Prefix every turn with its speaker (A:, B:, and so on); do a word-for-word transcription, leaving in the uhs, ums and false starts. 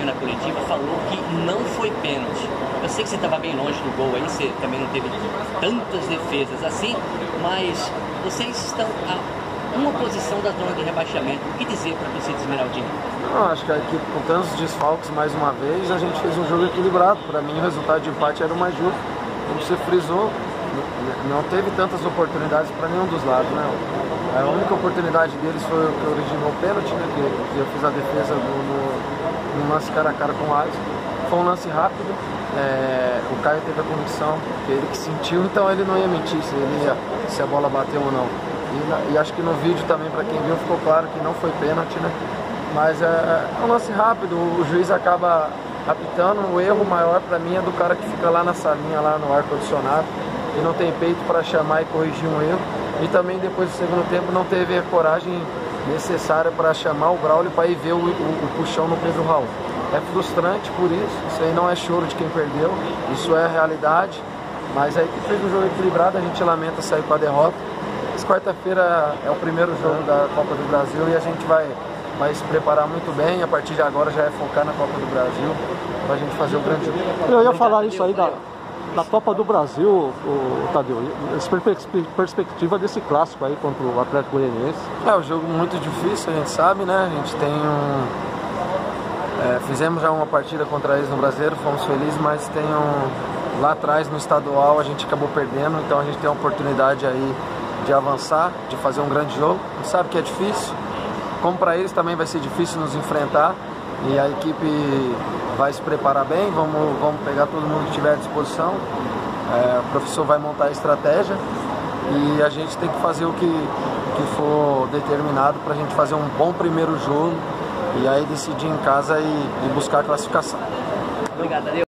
A: na coletiva falou que não foi pênalti. Eu sei que você estava bem longe do gol aí, você também não teve tantas defesas assim, mas vocês estão a uma posição da zona de rebaixamento. O que dizer para você de Esmeraldina?
B: Não, acho que a equipe com tantos desfalques mais uma vez, a gente fez um jogo equilibrado. Para mim o resultado de empate era o mais justo. Como você frisou, não teve tantas oportunidades para nenhum dos lados, né? A única oportunidade deles foi o que originou o pênalti, né? Que, que eu fiz a defesa no, no, no lance cara a cara com o Alisson. Foi um lance rápido, é, o Caio teve a convicção, ele que sentiu, então ele não ia mentir se, ele ia, se a bola bateu ou não. E, e acho que no vídeo também, para quem viu, ficou claro que não foi pênalti, né? Mas é, é um lance rápido, o juiz acaba apitando. O erro maior para mim é do cara que fica lá na salinha, lá no ar-condicionado, e não tem peito para chamar e corrigir um erro. E também depois do segundo tempo não teve a coragem necessária para chamar o Braulio para ir ver o, o, o puxão no Pedro Raul. É frustrante por isso, isso aí não é choro de quem perdeu, isso é a realidade. Mas a equipe fez um jogo equilibrado, a gente lamenta sair com a derrota. Mas quarta-feira é o primeiro jogo da Copa do Brasil e a gente vai, vai se preparar muito bem. A partir de agora já é focar na Copa do Brasil para a gente fazer o grande jogo.
C: Eu ia falar isso aí da, da Copa do Brasil, o Tadeu, a perspectiva desse clássico aí contra o Atlético Goianiense.
B: É um jogo muito difícil, a gente sabe, né? A gente tem um... É, fizemos já uma partida contra eles no Brasileiro, fomos felizes, mas tem um... lá atrás no estadual a gente acabou perdendo, então a gente tem a oportunidade aí de avançar, de fazer um grande jogo. A gente sabe que é difícil, como para eles também vai ser difícil nos enfrentar, e a equipe vai se preparar bem, vamos, vamos pegar todo mundo que estiver à disposição, é, o professor vai montar a estratégia e a gente tem que fazer o que, que for determinado para a gente fazer um bom primeiro jogo e aí decidir em casa e, e buscar a classificação.
A: Obrigado, Adeu.